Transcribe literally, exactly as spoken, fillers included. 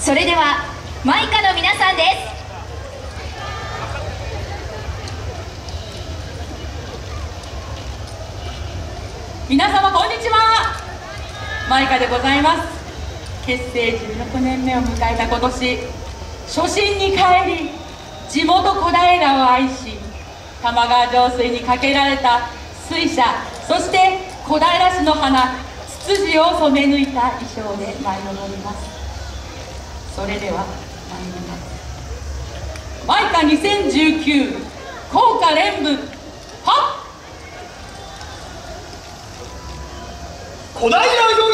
それではマイカの皆さんです。 皆様こんにちは、マイカでございます。結成じゅうろくねんめを迎えた今年、初心に帰り地元小平を愛し、玉川上水にかけられた水車、そして小平市の花ツツジを染め抜いた衣装で舞い踊ります。それでは参ります。マイカにせんじゅうきゅう校歌連舞、はっ小平より